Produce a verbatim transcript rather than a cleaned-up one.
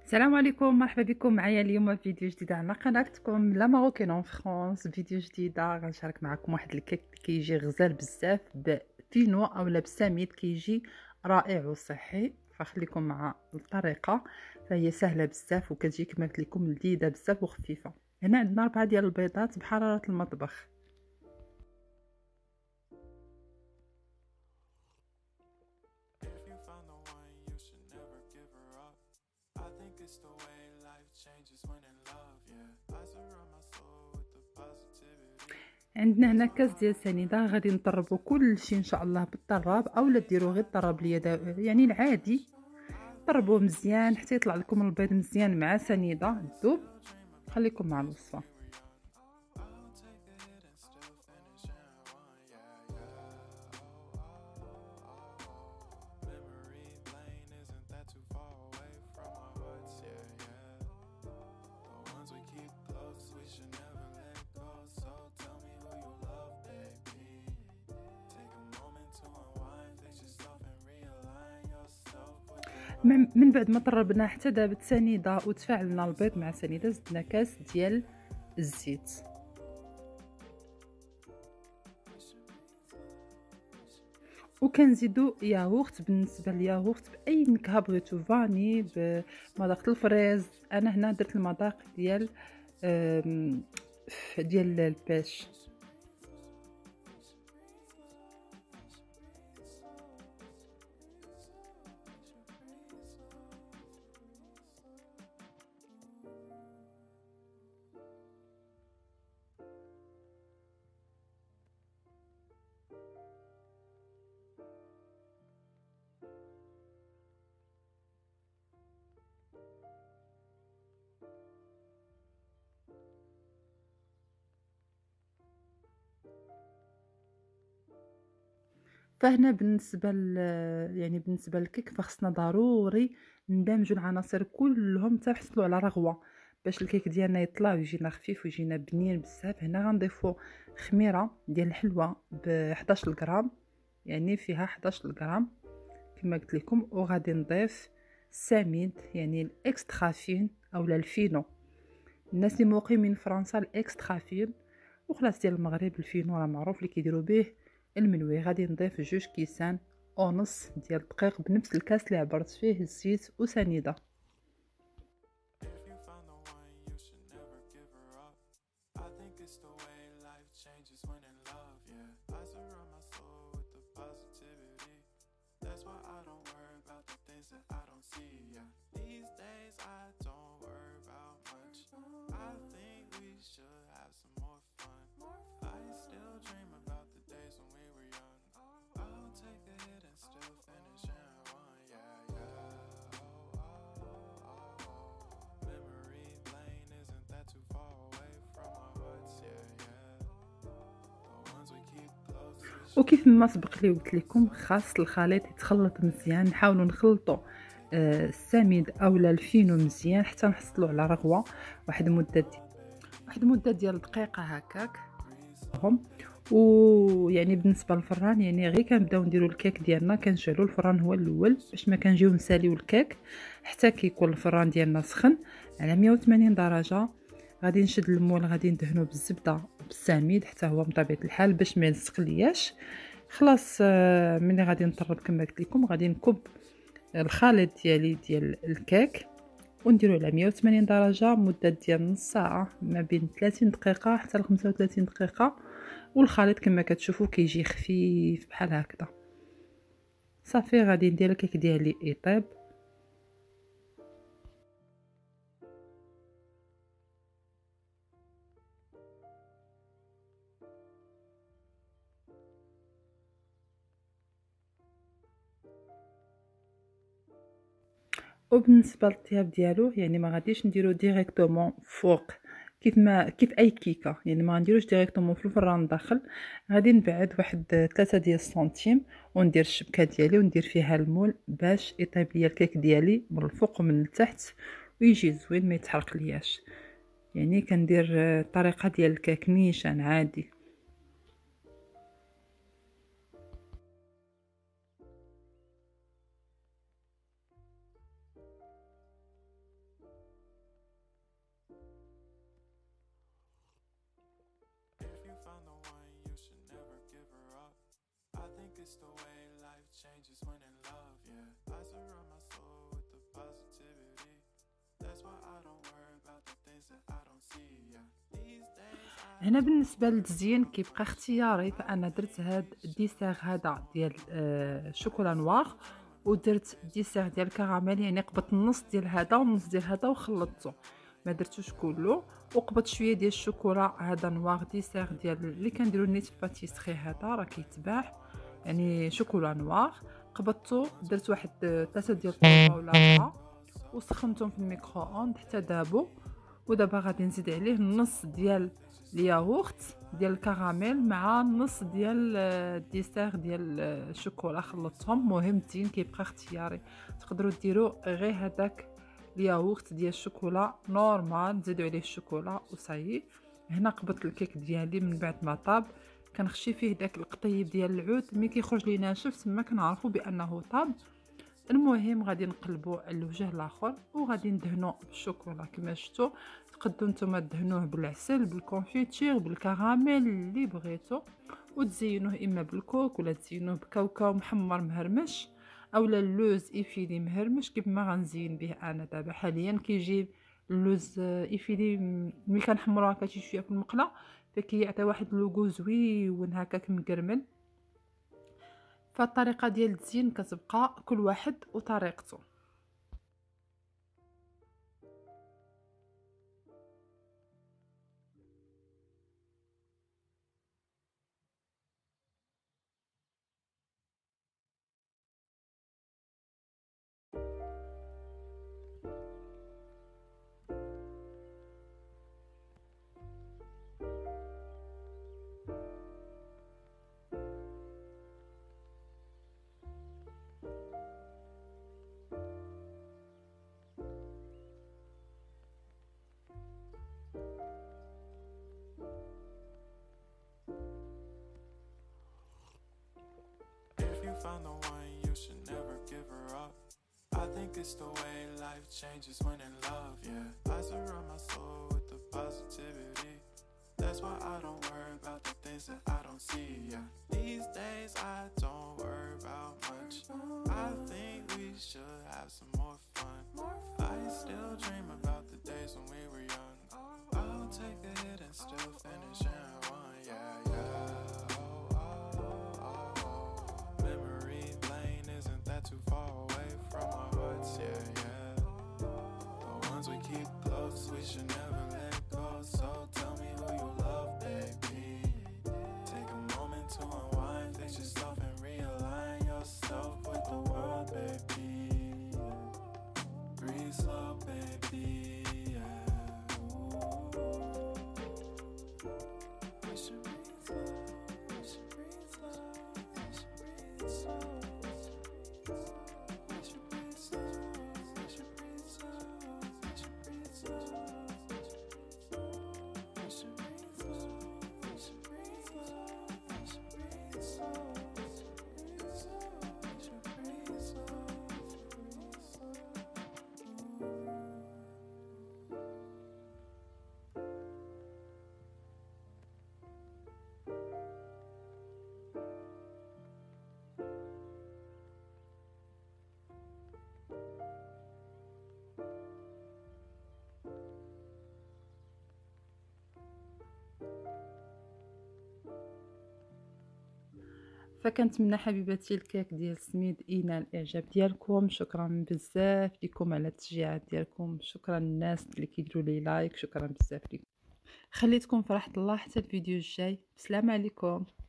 السلام عليكم، مرحبا بكم معايا اليوم في فيديو جديد على قناتكم لا ماروكين اون فرانس. فيديو جديده غنشارك معكم واحد الكيك كيجي غزال بزاف بفينو اولا بسميد، كيجي رائع وصحي. فخليكم مع الطريقه، فهي سهله بزاف وكتجي كما قلت لكم لذيذه بزاف وخفيفه. هنا عندنا أربعة ديال البيضات بحراره المطبخ. عندنا هنا كاس ديال سنيده، غادي نطربوا كلشي ان شاء الله بالطراب، اولا ديروا غير الطراب اليد يعني العادي. طربوه مزيان حتى يطلع لكم البيض مزيان مع سنيده تذوب. خليكم مع الوصفه. من بعد ما طربنا حتى دابت سنيده وتفاعلنا البيض مع سنيده، زدنا كاس ديال الزيت. وكنزيدو ياغورت. بالنسبه للياغورت باي نكهه بغيتو، فاني بمذاق الفريز. انا هنا درت المذاق ديال ديال البيش. فهنا بالنسبه يعني بالنسبه للكيك فخصنا ضروري ندمجوا العناصر كلهم حتى نحصلوا على رغوه باش الكيك ديالنا يطلع ويجينا خفيف ويجينا بنين بزاف. هنا غنضيفوا خميره ديال الحلوه ب حداش غرام، يعني فيها حداش غرام كما قلت لكم. وغادي نضيف السميد يعني الاكسترا فين اولا الفينو. الناس اللي مقيمين فرنسا الاكسترا فين، وخلاص ديال المغرب الفينو راه معروف اللي كيديروا به المنوي. غادي نضيف جوج كيسان ونص ديال الدقيق بنفس الكاس اللي عبرت فيه الزيت وسنيده. وكيف ما سبق لي قلت لكم خاص الخليط يتخلط مزيان. نحاولوا نخلطوا آه السميد اولا الفينو مزيان حتى نحصلوا على رغوه واحد المده دي واحد المده ديال دقيقه هكاك. هم ويعني بالنسبه للفران يعني غير كنبداو نديروا الكيك ديالنا كنشعلوا الفران هو الاول باش ما كنجيو نساليو الكيك حتى كيكون الفران ديالنا سخن على مية وثمانين درجه. غادي نشد المول، غادي ندهنو بالزبده بالسميد حتى هو بطبيعه الحال باش ما يلصق لياش. خلاص ملي غادي نطرب كما قلت لكم غادي نكب الخليط ديالي ديال الكيك ونديرو على مية وثمانين درجه مده ديال نص ساعه، ما بين ثلاثين دقيقه حتى ل خمسة وثلاثين دقيقه. والخليط كما كتشوفوا كيجي خفيف بحال هكذا. صافي غادي ندير الكيك ديالي يطيب. وبالنسبه للطياب ديالو يعني ما غاديش نديرو ديريكتومون فوق كيف ما كيف اي كيكه، يعني ما نديروش ديريكتومون في الفران داخل. غادي نبعد واحد ثلاثة ديال السنتيم وندير الشبكه ديالي وندير فيها المول باش يطيب ليا الكيك ديالي من الفوق ومن التحت ويجي زوين ما يتحرق لياش. يعني كندير الطريقه ديال الكيك نيشان عادي. it's the way life changes when in love, yeah. I surround my soul with the positivity. That's why I don't worry about the things that I don't see, yeah. These days I هنا بالنسبه للتزيين كيبقى اختياري، فانا درت هاد الديسير هذا ديال آه شوكولا نوار، ودرت ديسير ديال كراميل، يعني قبضت النص ديال هذا والنص ديال هذا وخلطته، ما درتوش كله. وقبضت شويه ديال الشوكولا هذا نوار ديسير ديال اللي كنديرو نيت في باتيسري، هذا راه كيتباع يعني شوكولا نوار. قبضته درت واحد ثلاثه ديال الطوبه ولا أربعة وسخنتهم في الميكرو اوند حتى دابو. ودابا غادي نزيد عليه نص ديال الياغورت ديال الكراميل مع نص ديال الديسير ديال الشوكولا، خلطتهم. مهم الزين كيبقى اختياري، تقدروا ديروا غير هذاك الياغورت ديال الشوكولا نورمال، نزيدوا عليه الشوكولا وصايي. هنا قبضت الكيك ديالي من بعد ما طاب، كنخشي فيه داك القطيب ديال العود، ملي كيخرج لي ناشف تما كنعرفوا بانه طاب. المهم غادي نقلبوا على الوجه الاخر وغادي ندهنوا بالشوكولا كما شفتوا. تقدروا نتوما دهنوه بالعسل، بالكونفيتير، بالكراميل اللي بغيتو، وتزينوه اما بالكوك ولا تزينوه بكاوكاو محمر مهرمش اولا اللوز ايفيلي مهرمش كيف ما غنزين به انا دابا حاليا. كيجي اللوز ايفيلي ملي كنحمرو هكا شي شويه في المقله فكيعطي واحد اللوغو زويون هكاك مكرمل. فالطريقه ديال التزيين كتبقى كل واحد وطريقته. found the one, you should never give her up. I think it's the way life changes when in love, yeah. I surround my soul with the positivity. That's why I don't worry about the things that I don't see, yeah. These days I don't worry about much. I think we should have some more fun. I still dream about the days when we were young. I'll take a hit and still finish in one, yeah, yeah. Oh, oh, oh, oh. Memory lane isn't that too far away from our hearts, yeah, yeah. The ones we keep close, we should never let go. So tell me who you love, baby. Take a moment to unwind, fix yourself and realign yourself with the world, baby. Breathe slow, baby, yeah. We should breathe slow, we should breathe slow, we should breathe slow. We should breathe slow, we should breathe slow, we should breathe slow. We should breathe slow, we should breathe slow, we should breathe slow. We should breathe slow, breathe slow. فكنتمنى حبيباتي الكيك ديال سميد ينال الاعجاب ديالكم. شكرا بزاف لكم على التشجيعات ديالكم، شكرا للناس اللي كيديروا لي لايك، شكرا بزاف لكم. خليتكم في راحه الله حتى الفيديو الجاي. السلام عليكم.